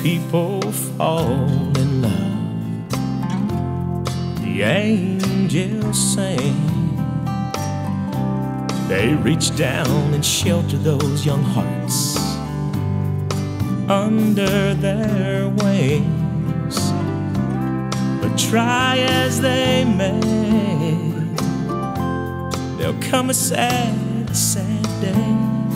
people fall in love, the angels sing. They reach down and shelter those young hearts under their wings. But try as they may, there'll come a sad, sad day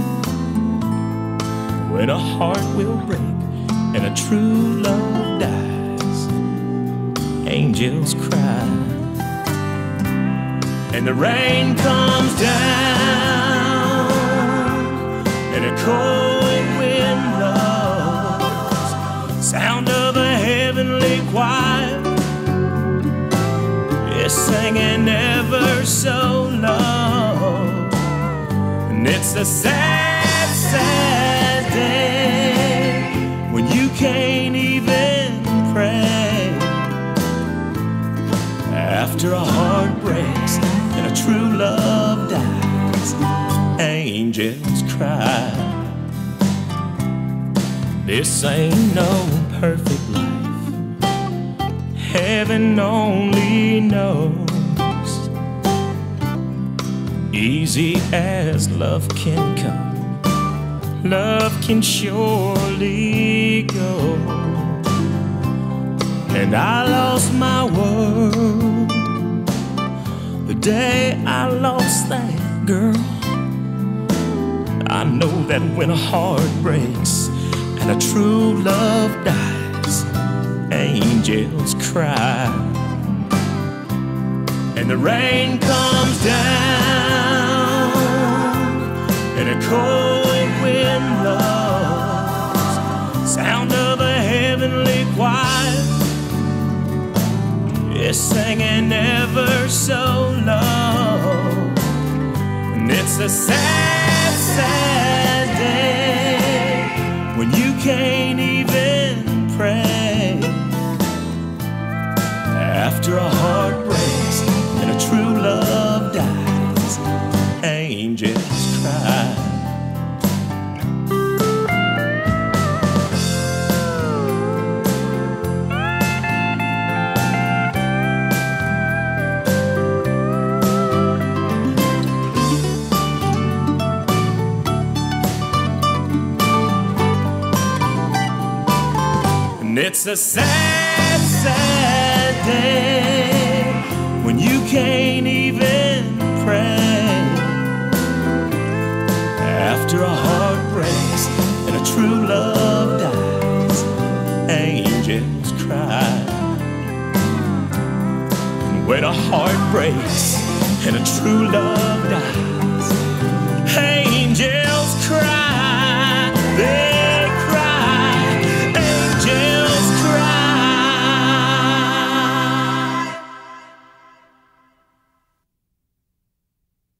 when a heart will break and a true love dies. Angels cry and the rain comes down and a cold wind blows, sound of a heavenly choir is singing ever so low. And it's a sad, sad day when you can't even pray after a heart breaks and a true love dies. Angels cry. This ain't no perfect life, heaven only knows. Easy as love can come, love can surely go. And I lost my world the day I lost that girl. I know that when a heart breaks and a true love dies, angels cry. And the rain comes down and a cold wind blows, sound of a heavenly choir is singing ever so low. And it's a sad, sad day when you can't even pray after a heart breaks and a true love dies. Angels cry. It's a sad, sad day when you can't even pray after a heart breaks and a true love dies. Angels cry. And when a heart breaks and a true love